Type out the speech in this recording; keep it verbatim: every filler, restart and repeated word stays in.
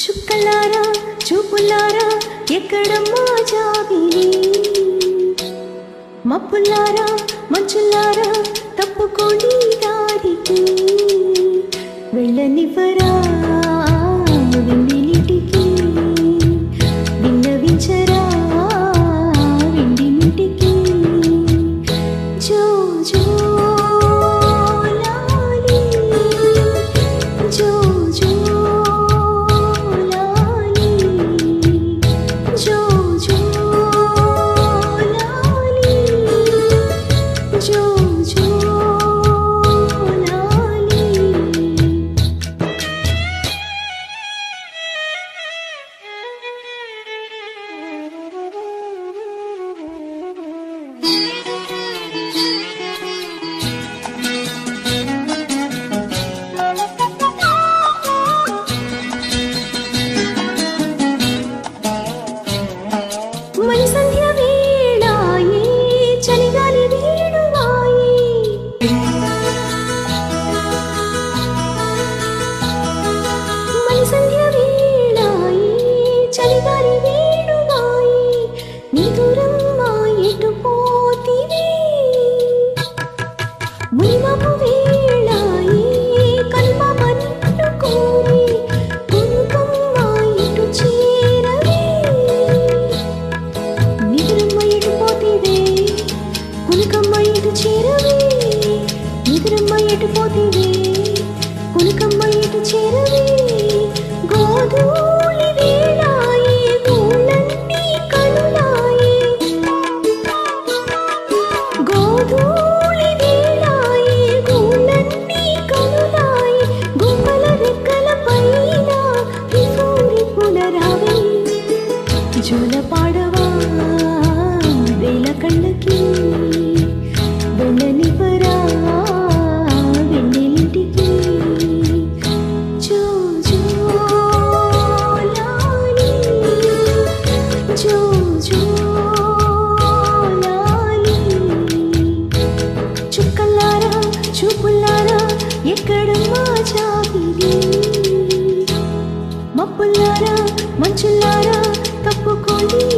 చుక్కలారా చూపులారా ఎక్కడమ్మా జాబిలి మబ్బులారా మంచులారా తప్పుకోండి దారికి వెళ్ళనివ్వరా వెండిలిటికి విన్నవించరా వెండిలిటికి జో జో లాలి జో జో లాలి జో జో లాలి జో జో मन संध्या वेळाये चलिगाली वीणुवाये मन संध्या वेळाये चलिगाली वीणुवाये नी दूरम्मा एटु पोतिवे मुनिमाపు వేళాయే కల్పమ నిన్ను కోరి కునుకమ్మ ఎటు చేరవే నిద్రమ్మ ఎటు పోతివే కునుకమ్మ ఎటు చేరవే నిద్రమ్మ ఎటు పోతివే కునుకమ్మ ఎటు చేరవే గోధూళి వేళాయే గోళ్ళన్నీ కనులాయే గోధూళి వేళాయే గోళ్ళన్నీ కనులాయే గుమ్మల రెక్కల పైన రిఫూరి పునరావే జోల పాడవా వేల కళ్ళకి వెళ్ళనివ్వరా వెన్నెలింటికి జో జో లాలి జో జో లాలి చుక్కలారా చూపులారా ఎక్కడమ్మా జాబిలి మబ్బులారా మంచులారా తప్పుకోండి